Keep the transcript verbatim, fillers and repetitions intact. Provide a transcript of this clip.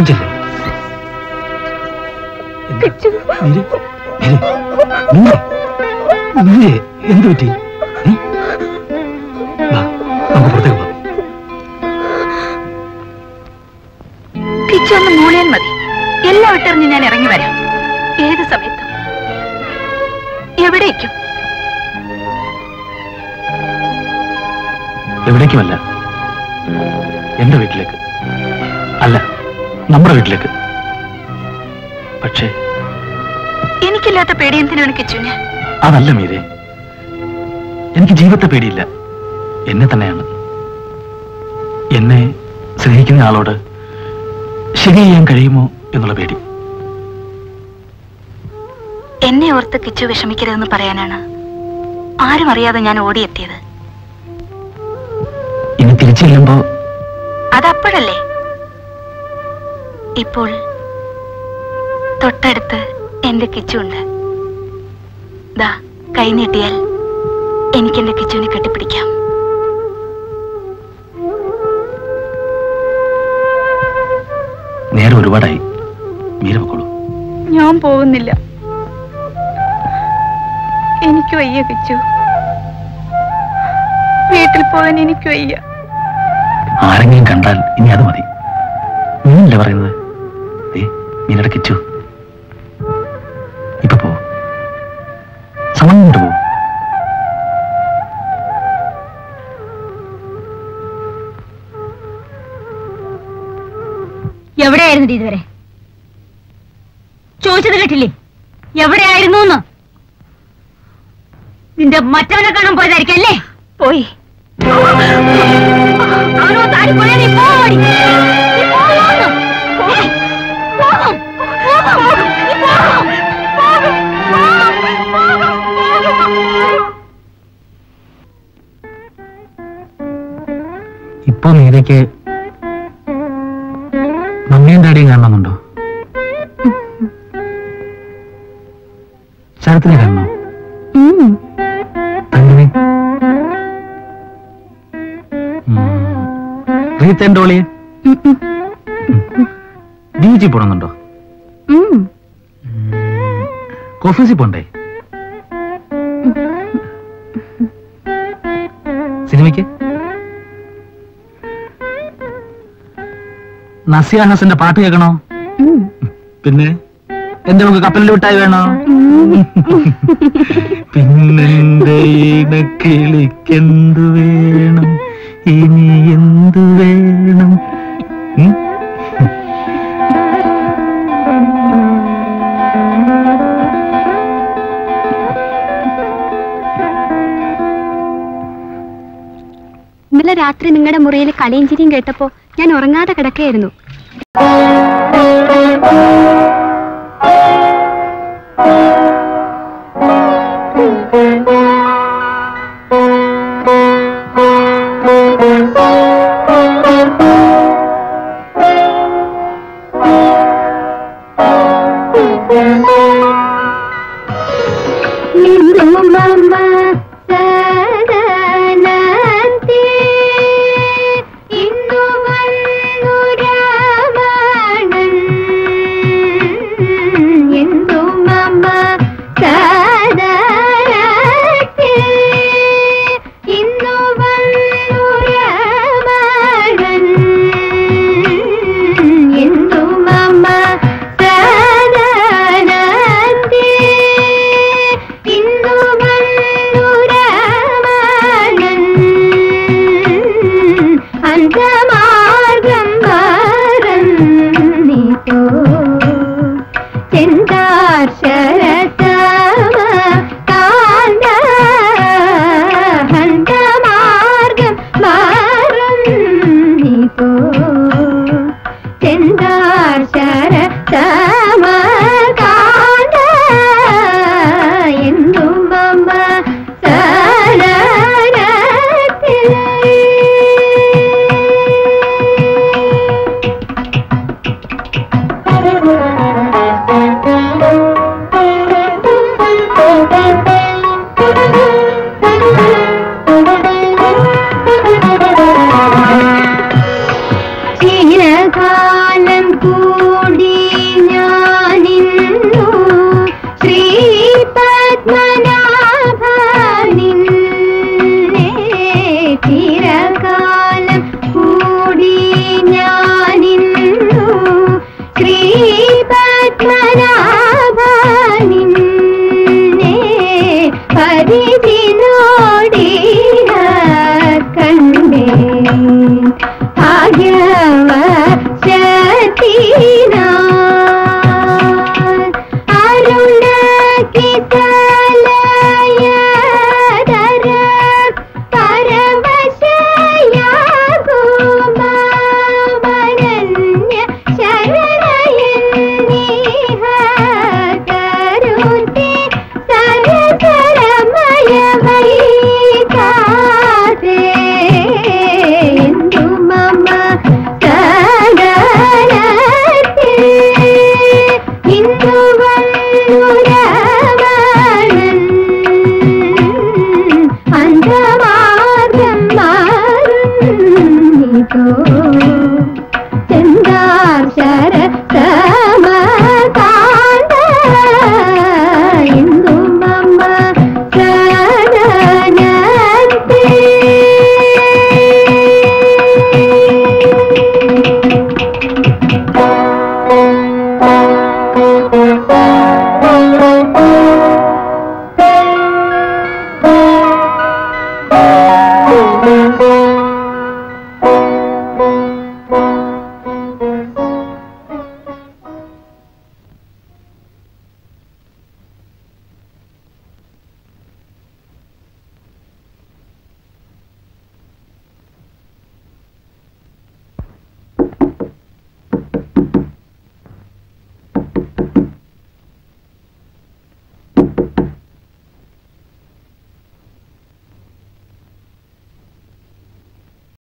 അപ്പുറം എന്ത് പറ്റി? നമുക്ക് പുറത്തേക്ക് പോകാം. കിച്ചൊന്ന് മൂളിയാൽ മതി, എല്ലാം വിട്ടെറിഞ്ഞ് ഞാൻ ഇറങ്ങി വരാം. ഏത് സമയത്തും എവിടേക്കും. എവിടേക്കുമല്ല, എന്റെ വീട്ടിലേക്ക്. അല്ല, നമ്മുടെ വീട്ടിലേക്ക്. പക്ഷേ എനിക്കില്ലാത്ത പേടി എന്തിനാണ് കിച്ചുവിന്? അതല്ല മീരെ, എനിക്ക് ജീവിതത്തെ പേടിയില്ല, എന്നെ തന്നെയാണ്. എന്നെ സ്നേഹിക്കുന്ന ആളോട് ശരി ചെയ്യാൻ കഴിയുമോ എന്നുള്ള പേടി. എന്നെ ഓർത്ത് കിച്ചു വിഷമിക്കരുതെന്ന് പറയാനാണ് ആരും അറിയാതെ ഞാൻ ഓടിയെത്തിയത്. ഇനി തിരിച്ചു ചെല്ലുമ്പോ അതപ്പോഴല്ലേ. ഇപ്പോൾ തൊട്ടടുത്ത് എന്റെ കിച്ചുണ്ട്. ദാ കൈ നീട്ടിയാൽ എനിക്ക് എന്റെ കിച്ചുവിനെ കെട്ടിപ്പിടിക്കാം. നേരെ ഒരുപാടായി, മീര പൊക്കോളൂ. ഞാൻ പോകുന്നില്ല, എനിക്ക് വയ്യ കിച്ചു. വീട്ടിൽ പോകാൻ എനിക്ക് വയ്യ. ആരെങ്കിലും കണ്ടാൽ ഇനി അത് മതി. നീയല്ലേ പറയുന്നത്? മീനയുടെ കിച്ചു, ഇപ്പൊ പോ, സമയം കൊണ്ട് പോ. എവിടെയായിരുന്നു ഇതുവരെ? ചോദിച്ചത് കേട്ടില്ലേ? എവിടെയായിരുന്നു? നിന്റെ മറ്റവനെ കാണാൻ പോയതായിരിക്കും അല്ലേ? പോയി. അവനോ താടി പോയാ നീ പോടി. ഇപ്പൊ മീരയ്ക്ക് മമ്മിയും ഡാഡിയും കാണണമെന്നുണ്ടോ? ശരത്തിനെ കാണണോ? അങ്ങനെ റീത്തേന്റെ ഓളിയെ ബീച്ചിൽ പോണമെന്നുണ്ടോ? കോഫീസിൽ പോണ്ടേ? സിനിമയ്ക്ക്? നസിയ ഹസന്റെ പാട്ട് കേൾക്കണോ? പിന്നെ എന്റെ നമുക്ക് കപ്പലിൽ വിട്ടായി വേണോ? പിന്നെന്റെ ഇണക്കിളിക്കെന്തു വേണം, ഇനി എന്തു വേണം? ഇന്നലെ രാത്രി നിങ്ങളുടെ മുറിയിൽ കളിയും ചിരിയും കേട്ടപ്പോ ഞാൻ ഉറങ്ങാതെ കിടക്കുകയായിരുന്നു. പത്മനാഭ നിൻ